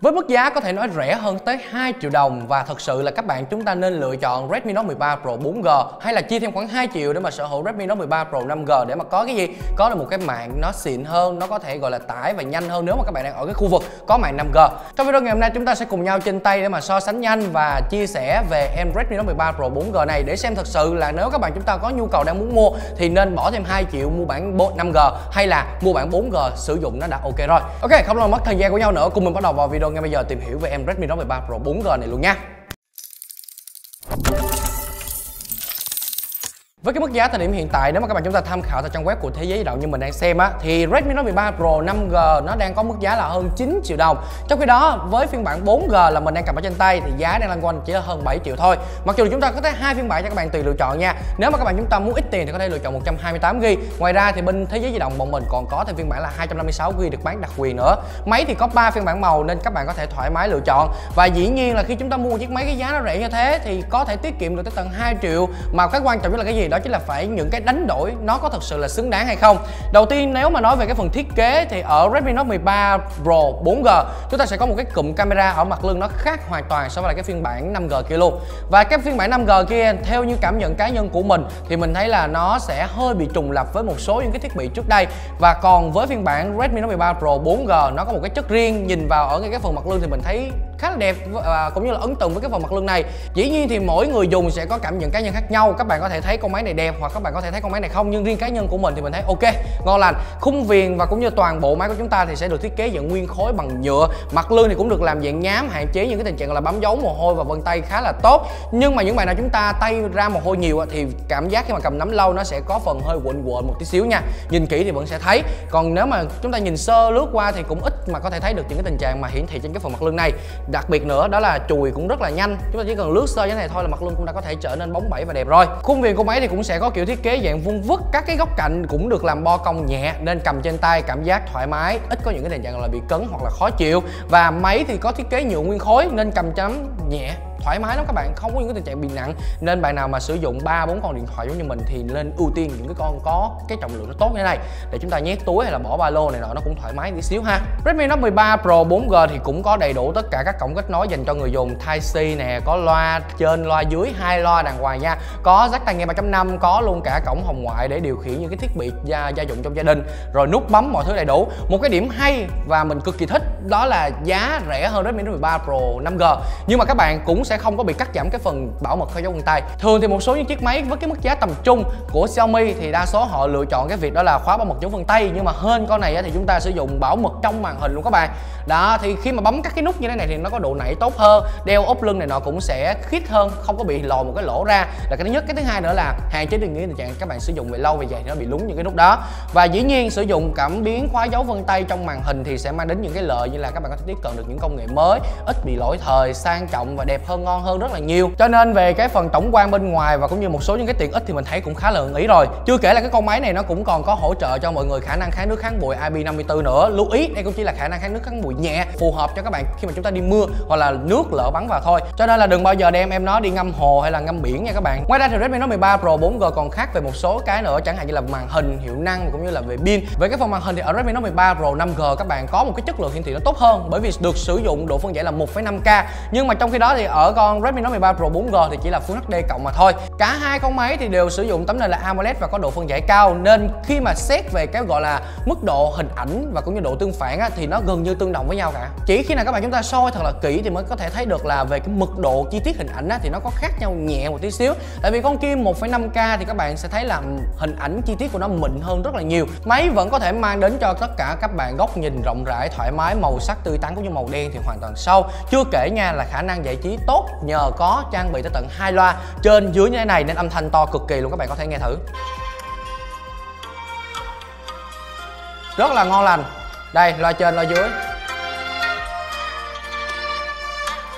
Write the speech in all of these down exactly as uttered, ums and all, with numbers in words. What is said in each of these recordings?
Với mức giá có thể nói rẻ hơn tới hai triệu đồng, và thật sự là các bạn chúng ta nên lựa chọn Redmi Note mười ba Pro bốn G, hay là chia thêm khoảng hai triệu để mà sở hữu Redmi Note mười ba Pro năm G để mà có cái gì? Có được một cái mạng nó xịn hơn, nó có thể gọi là tải và nhanh hơn nếu mà các bạn đang ở cái khu vực có mạng năm G. Trong video ngày hôm nay chúng ta sẽ cùng nhau trên tay để mà so sánh nhanh và chia sẻ về em Redmi Note mười ba Pro bốn G này để xem thật sự là nếu các bạn chúng ta có nhu cầu đang muốn mua thì nên bỏ thêm hai triệu mua bản năm G hay là mua bản bốn G sử dụng nó đã ok rồi. Ok, không làm mất thời gian của nhau nữa, cùng mình bắt đầu vào video ngay bây giờ tìm hiểu về em Redmi Note mười ba Pro bốn G này luôn nha. Với cái mức giá thời điểm hiện tại, nếu mà các bạn chúng ta tham khảo tại trang web của Thế giới di động như mình đang xem á, thì Redmi Note mười ba Pro năm G nó đang có mức giá là hơn chín triệu đồng. Trong khi đó với phiên bản bốn G là mình đang cầm ở trên tay thì giá đang loanh quanh chỉ là hơn bảy triệu thôi. Mặc dù chúng ta có tới hai phiên bản cho các bạn tùy lựa chọn nha. Nếu mà các bạn chúng ta muốn ít tiền thì có thể lựa chọn một trăm hai mươi tám gi ga bai. Ngoài ra thì bên Thế giới di động bọn mình còn có thêm phiên bản là hai trăm năm mươi sáu gi ga bai được bán đặc quyền nữa. Máy thì có ba phiên bản màu nên các bạn có thể thoải mái lựa chọn. Và dĩ nhiên là khi chúng ta mua một chiếc máy cái giá nó rẻ như thế thì có thể tiết kiệm được tới tận hai triệu. Mà cái quan trọng nhất là cái gì? Đó chính là phải những cái đánh đổi nó có thật sự là xứng đáng hay không. Đầu tiên nếu mà nói về cái phần thiết kế thì ở Redmi Note mười ba Pro bốn G chúng ta sẽ có một cái cụm camera ở mặt lưng nó khác hoàn toàn so với lại cái phiên bản năm G kia luôn. Và cái phiên bản năm G kia theo như cảm nhận cá nhân của mình thì mình thấy là nó sẽ hơi bị trùng lặp với một số những cái thiết bị trước đây. Và còn với phiên bản Redmi Note mười ba Pro bốn G nó có một cái chất riêng, nhìn vào ở cái phần mặt lưng thì mình thấy khá là đẹp và cũng như là ấn tượng với cái phần mặt lưng này. Dĩ nhiên thì mỗi người dùng sẽ có cảm nhận cá nhân khác nhau, các bạn có thể thấy con máy này đẹp hoặc các bạn có thể thấy con máy này không, nhưng riêng cá nhân của mình thì mình thấy ok, ngon lành. Khung viền và cũng như toàn bộ máy của chúng ta thì sẽ được thiết kế dạng nguyên khối bằng nhựa, mặt lưng thì cũng được làm dạng nhám, hạn chế những cái tình trạng là bám dấu mồ hôi và vân tay khá là tốt. Nhưng mà những bạn nào chúng ta tay ra mồ hôi nhiều thì cảm giác khi mà cầm nắm lâu nó sẽ có phần hơi quện quện một tí xíu nha, nhìn kỹ thì vẫn sẽ thấy. Còn nếu mà chúng ta nhìn sơ lướt qua thì cũng ít mà có thể thấy được những cái tình trạng mà hiển thị trên cái phần mặt lưng này. Đặc biệt nữa đó là chùi cũng rất là nhanh, chúng ta chỉ cần lướt sơ như thế này thôi là mặt lưng cũng đã có thể trở nên bóng bẩy và đẹp rồi. Khung viền của máy thì cũng sẽ có kiểu thiết kế dạng vuông vức, các cái góc cạnh cũng được làm bo cong nhẹ nên cầm trên tay cảm giác thoải mái, ít có những cái tình trạng là bị cấn hoặc là khó chịu. Và máy thì có thiết kế nhựa nguyên khối nên cầm chấm nhẹ thoải mái lắm các bạn, không có những cái tình trạng bị nặng. Nên bạn nào mà sử dụng ba bốn con điện thoại giống như mình thì nên ưu tiên những cái con có cái trọng lượng nó tốt như thế này để chúng ta nhét túi hay là bỏ ba lô này nọ nó cũng thoải mái tí xíu ha. Redmi Note mười ba Pro bốn G thì cũng có đầy đủ tất cả các cổng kết nối dành cho người dùng. Type C nè, có loa trên loa dưới, hai loa đàng hoàng nha, có jack tai nghe ba chấm năm, có luôn cả cổng hồng ngoại để điều khiển những cái thiết bị gia, gia dụng trong gia đình, rồi nút bấm mọi thứ đầy đủ. Một cái điểm hay và mình cực kỳ thích đó là giá rẻ hơn Redmi Note mười ba Pro năm G, nhưng mà các bạn cũng sẽ không có bị cắt giảm cái phần bảo mật theo dấu vân tay. Thường thì một số những chiếc máy với cái mức giá tầm trung của Xiaomi thì đa số họ lựa chọn cái việc đó là khóa bảo mật dấu vân tay, nhưng mà hơn con này thì chúng ta sử dụng bảo mật trong màn hình luôn các bạn. Đó thì khi mà bấm các cái nút như thế này thì nó có độ nảy tốt hơn, đeo ốp lưng này nọ cũng sẽ khít hơn, không có bị lòi một cái lỗ ra là cái thứ nhất. Cái thứ hai nữa là hạn chế được những tình trạng các bạn sử dụng về lâu về dài thì nó bị lún những cái nút đó. Và dĩ nhiên sử dụng cảm biến khóa dấu vân tay trong màn hình thì sẽ mang đến những cái lợi như là các bạn có thể tiếp cận được những công nghệ mới, ít bị lỗi thời, sang trọng và đẹp hơn, ngon hơn rất là nhiều. Cho nên về cái phần tổng quan bên ngoài và cũng như một số những cái tiện ích thì mình thấy cũng khá là ưng ý rồi. Chưa kể là cái con máy này nó cũng còn có hỗ trợ cho mọi người khả năng kháng nước kháng bụi I P năm mươi tư nữa. Lưu ý đây cũng chỉ là khả năng kháng nước kháng bụi nhẹ, phù hợp cho các bạn khi mà chúng ta đi mưa hoặc là nước lỡ bắn vào thôi. Cho nên là đừng bao giờ đem em nó đi ngâm hồ hay là ngâm biển nha các bạn. Ngoài ra thì Redmi Note mười ba Pro bốn G còn khác về một số cái nữa, chẳng hạn như là màn hình, hiệu năng cũng như là về pin. Về cái phần màn hình thì ở Redmi Note mười ba Pro năm G các bạn có một cái chất lượng hiển thị nó tốt hơn bởi vì được sử dụng độ phân giải là một phẩy năm K. Nhưng mà trong khi đó thì ở con Redmi Note mười ba Pro bốn G thì chỉ là Full hát đê cộng mà thôi. Cả hai con máy thì đều sử dụng tấm nền là AMOLED và có độ phân giải cao, nên khi mà xét về cái gọi là mức độ hình ảnh và cũng như độ tương phản á, thì nó gần như tương đồng với nhau cả. Chỉ khi nào các bạn chúng ta soi thật là kỹ thì mới có thể thấy được là về cái mực độ chi tiết hình ảnh á, thì nó có khác nhau nhẹ một tí xíu. Tại vì con kia một phẩy năm K thì các bạn sẽ thấy là hình ảnh chi tiết của nó mịn hơn rất là nhiều. Máy vẫn có thể mang đến cho tất cả các bạn góc nhìn rộng rãi, thoải mái, màu sắc tươi tắn cũng như màu đen thì hoàn toàn sâu. Chưa kể nha là khả năng giải trí tốt nhờ có trang bị tới tận hai loa trên dưới như thế này nên âm thanh to cực kỳ luôn, các bạn có thể nghe thử. Rất là ngon lành. Đây, loa trên loa dưới.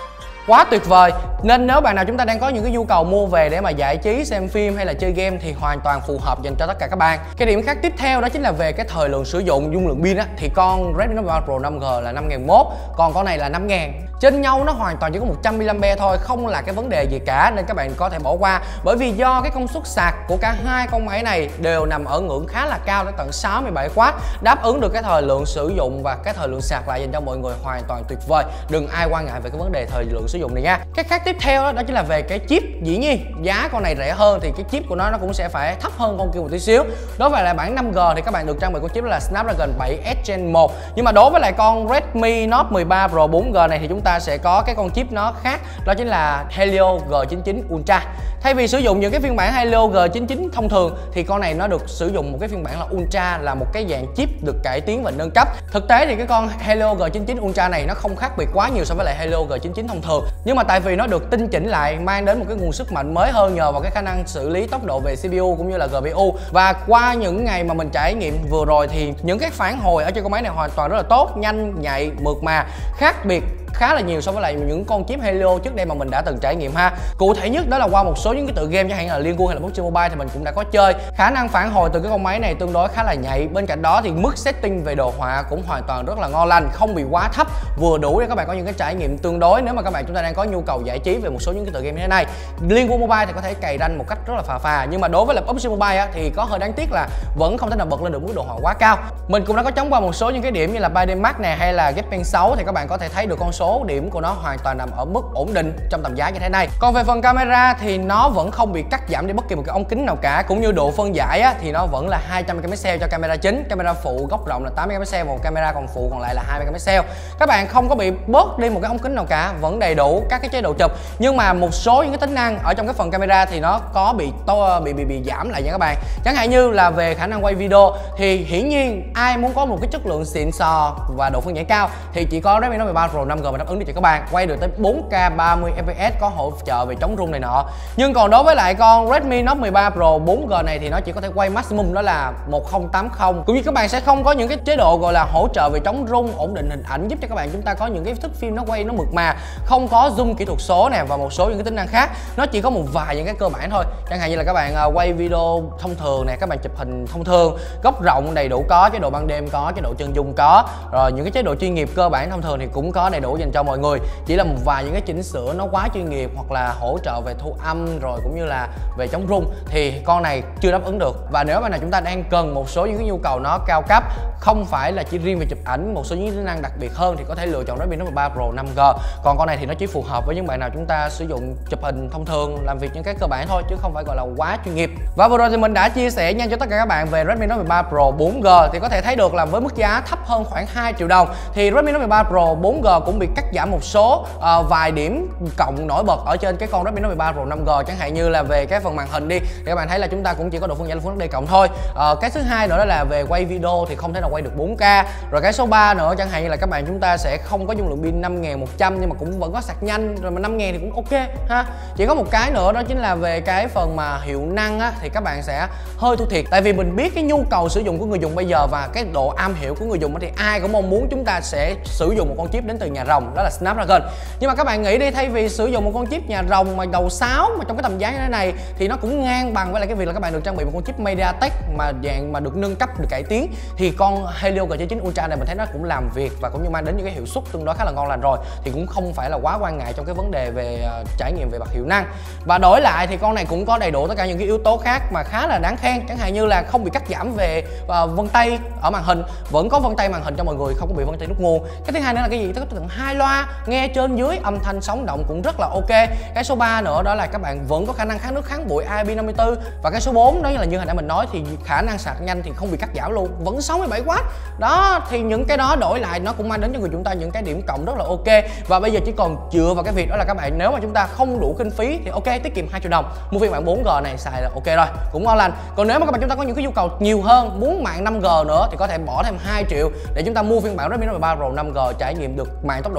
quá tuyệt vời. Nên nếu bạn nào chúng ta đang có những cái nhu cầu mua về để mà giải trí, xem phim hay là chơi game thì hoàn toàn phù hợp dành cho tất cả các bạn. Cái điểm khác tiếp theo đó chính là về cái thời lượng sử dụng, dung lượng pin á, thì con Redmi Note mười ba Pro năm G là năm nghìn mốt, còn con này là năm nghìn. Trên nhau nó hoàn toàn chỉ có một trăm mi-li-am-pe thôi, không là cái vấn đề gì cả, nên các bạn có thể bỏ qua. Bởi vì do cái công suất sạc của cả hai con máy này đều nằm ở ngưỡng khá là cao, đến tận sáu mươi bảy oát, đáp ứng được cái thời lượng sử dụng và cái thời lượng sạc lại dành cho mọi người hoàn toàn tuyệt vời. Đừng ai quan ngại về cái vấn đề thời lượng sử dụng này nha. Cái khác tiếp theo đó, đó chính là về cái chip. Dĩ nhiên giá con này rẻ hơn thì cái chip của nó nó cũng sẽ phải thấp hơn con kia một tí xíu. Đối với lại bản năm G thì các bạn được trang bị con chip đó là Snapdragon bảy S Gen một. Nhưng mà đối với lại con Redmi Note mười ba Pro bốn G này thì chúng ta sẽ có cái con chip nó khác, đó chính là Helio G chín chín Ultra. Thay vì sử dụng những cái phiên bản Helio G chín chín thông thường thì con này nó được sử dụng một cái phiên bản là Ultra, là một cái dạng chip được cải tiến và nâng cấp. Thực tế thì cái con Helio G chín chín Ultra này nó không khác biệt quá nhiều so với lại Helio G chín chín thông thường, nhưng mà tại vì nó được tinh chỉnh lại, mang đến một cái nguồn sức mạnh mới hơn nhờ vào cái khả năng xử lý tốc độ về xê pê u cũng như là giê pê u. Và qua những ngày mà mình trải nghiệm vừa rồi thì những cái phản hồi ở trên con máy này hoàn toàn rất là tốt, nhanh, nhạy, mượt mà, khác biệt khá là nhiều so với lại những con chip Helio trước đây mà mình đã từng trải nghiệm ha. Cụ thể nhất đó là qua một số những cái tựa game chẳng hạn là Liên Quân hay là pê u bê giê Mobile thì mình cũng đã có chơi. Khả năng phản hồi từ cái con máy này tương đối khá là nhạy. Bên cạnh đó thì mức setting về đồ họa cũng hoàn toàn rất là ngon lành, không bị quá thấp, vừa đủ để các bạn có những cái trải nghiệm tương đối nếu mà các bạn chúng ta đang có nhu cầu giải trí về một số những cái tựa game như thế này. Liên Quân Mobile thì có thể cày ranh một cách rất là phà phà, nhưng mà đối với là pê u bê giê Mobile á, thì có hơi đáng tiếc là vẫn không thể nào bật lên được mức độ họa quá cao. Mình cũng đã có chấm qua một số những cái điểm như là Bidemark nè hay là Geekbench sáu thì các bạn có thể thấy được con số điểm của nó hoàn toàn nằm ở mức ổn định trong tầm giá như thế này. Còn về phần camera thì nó vẫn không bị cắt giảm đi bất kỳ một cái ống kính nào cả, cũng như độ phân giải á, thì nó vẫn là hai trăm megapixel cho camera chính, camera phụ góc rộng là tám megapixel, một camera còn phụ còn lại là hai megapixel. Các bạn không có bị bớt đi một cái ống kính nào cả, vẫn đầy đủ các cái chế độ chụp, nhưng mà một số những cái tính năng ở trong cái phần camera thì nó có bị to bị bị bị giảm lại nha các bạn. Chẳng hạn như là về khả năng quay video thì hiển nhiên ai muốn có một cái chất lượng xịn sò và độ phân giải cao thì chỉ có Redmi Note mười ba Pro năm G mà đáp ứng được cho các bạn, quay được tới bốn K ba mươi F P S, có hỗ trợ về chống rung này nọ. Nhưng còn đối với lại con Redmi Note mười ba Pro bốn G này thì nó chỉ có thể quay maximum đó là một không tám không, cũng như các bạn sẽ không có những cái chế độ gọi là hỗ trợ về chống rung, ổn định hình ảnh, giúp cho các bạn chúng ta có những cái thước phim nó quay nó mượt mà, không có zoom kỹ thuật số nè và một số những cái tính năng khác. Nó chỉ có một vài những cái cơ bản thôi, chẳng hạn như là các bạn quay video thông thường nè, các bạn chụp hình thông thường, góc rộng đầy đủ có, chế độ ban đêm có, chế độ chân dung có, rồi những cái chế độ chuyên nghiệp cơ bản thông thường thì cũng có đầy đủ dành cho mọi người. Chỉ là một vài những cái chỉnh sửa nó quá chuyên nghiệp hoặc là hỗ trợ về thu âm rồi cũng như là về chống rung thì con này chưa đáp ứng được. Và nếu mà nào chúng ta đang cần một số những cái nhu cầu nó cao cấp, không phải là chỉ riêng về chụp ảnh, một số những tính năng đặc biệt hơn thì có thể lựa chọn Redmi Note mười ba Pro năm G. Còn con này thì nó chỉ phù hợp với những bạn nào chúng ta sử dụng chụp hình thông thường, làm việc những cái cơ bản thôi chứ không phải gọi là quá chuyên nghiệp. Và vừa rồi thì mình đã chia sẻ nhanh cho tất cả các bạn về Redmi Note mười ba Pro bốn G, thì có thể thấy được là với mức giá thấp hơn khoảng hai triệu đồng thì Redmi Note mười ba Pro bốn G cũng bị cắt giảm một số uh, vài điểm cộng nổi bật ở trên cái con Redmi Note mười ba Pro năm G, chẳng hạn như là về cái phần màn hình đi thì các bạn thấy là chúng ta cũng chỉ có độ phân giải Full hát đê cộng thôi. Uh, cái thứ hai nữa đó là về quay video thì không thể nào quay được bốn K. Rồi cái số ba nữa chẳng hạn như là các bạn chúng ta sẽ không có dung lượng pin năm nghìn một trăm nhưng mà cũng vẫn có sạc nhanh, rồi mà năm nghìn thì cũng ok ha. Chỉ có một cái nữa đó chính là về cái phần mà hiệu năng á, thì các bạn sẽ hơi thua thiệt, tại vì mình biết cái nhu cầu sử dụng của người dùng bây giờ và cái độ am hiểu của người dùng thì ai cũng mong muốn chúng ta sẽ sử dụng một con chip đến từ nhà rồng, đó là Snapdragon. Nhưng mà các bạn nghĩ đi, thay vì sử dụng một con chip nhà rồng mà đầu sáu mà trong cái tầm giá như thế này thì nó cũng ngang bằng với lại cái việc là các bạn được trang bị một con chip MediaTek mà dạng mà được nâng cấp, được cải tiến, thì con Helio G chín chín Ultra này mình thấy nó cũng làm việc và cũng như mang đến những cái hiệu suất tương đối khá là ngon lành rồi, thì cũng không phải là quá quan ngại trong cái vấn đề về uh, trải nghiệm về mặt hiệu năng. Và đổi lại thì con này cũng có đầy đủ tất cả những cái yếu tố khác mà khá là đáng khen, chẳng hạn như là không bị cắt giảm về uh, vân tay ở màn hình, vẫn có vân tay màn hình cho mọi người, không có bị vân tay nút nguồn. Cái thứ hai nữa là cái gì, có tận hai loa nghe trên dưới, âm thanh sóng động cũng rất là ok. Cái số ba nữa đó là các bạn vẫn có khả năng kháng nước kháng bụi I P năm mươi tư, và cái số bốn đó là như hồi nãy mình nói thì khả năng sạc nhanh thì không bị cắt giảm luôn, vẫn sáu mươi bảy oát đó. Thì những cái đó đổi lại nó cũng mang đến cho người chúng ta những cái điểm cộng rất là ok. Và bây giờ chỉ còn dựa vào cái việc đó là các bạn nếu mà chúng ta không đủ kinh phí thì ok, tiết kiệm hai triệu đồng mua phiên bản bốn G này xài là ok rồi, cũng ngon lành. Còn nếu mà các bạn chúng ta có những cái nhu cầu nhiều hơn, muốn mạng năm G nữa thì có thể bỏ thêm hai triệu để chúng ta mua phiên bản Redmi Note mười ba Pro năm G, trải nghiệm được mạng tốc độ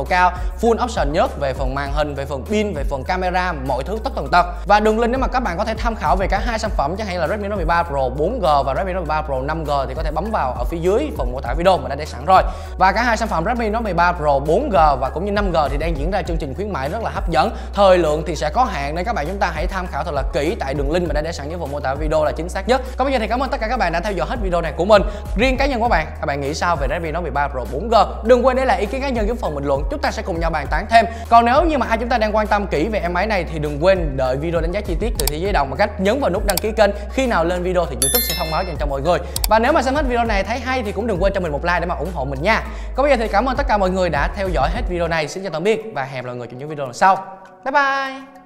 cao, full option nhất về phần màn hình, về phần pin, về phần camera, mọi thứ tất tần tật. Và đường link nếu mà các bạn có thể tham khảo về cả hai sản phẩm chẳng hạn là Redmi Note mười ba Pro bốn G và Redmi Note mười ba Pro năm G thì có thể bấm vào ở phía dưới phần mô tả video mà đã để sẵn rồi. Và cả hai sản phẩm Redmi Note mười ba Pro bốn G và cũng như năm G thì đang diễn ra chương trình khuyến mãi rất là hấp dẫn. Thời lượng thì sẽ có hạn nên các bạn chúng ta hãy tham khảo thật là kỹ tại đường link mà đã để sẵn dưới phần mô tả video là chính xác nhất. Còn bây giờ thì cảm ơn tất cả các bạn đã theo dõi hết video này của mình. Riêng cá nhân của bạn, các bạn nghĩ sao về Redmi Note mười ba Pro bốn G? Đừng quên để lại ý kiến cá nhân dưới phần bình luận, chúng ta sẽ cùng nhau bàn tán thêm. Còn nếu như mà ai chúng ta đang quan tâm kỹ về em máy này thì đừng quên đợi video đánh giá chi tiết từ Thế Giới Đồng bằng cách nhấn vào nút đăng ký kênh. Khi nào lên video thì YouTube sẽ thông báo dành cho mọi người. Và nếu mà xem hết video này thấy hay thì cũng đừng quên cho mình một like để mà ủng hộ mình nha. Còn bây giờ thì cảm ơn tất cả mọi người đã theo dõi hết video này. Xin chào tạm biệt và hẹn gặp lại mọi người trong những video lần sau. Bye bye.